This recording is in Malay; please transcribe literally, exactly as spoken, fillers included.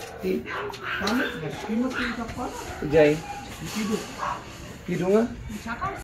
Ti. Balik, nag-imot yung kapal. Jay. Ikido. Kido nga. Saka,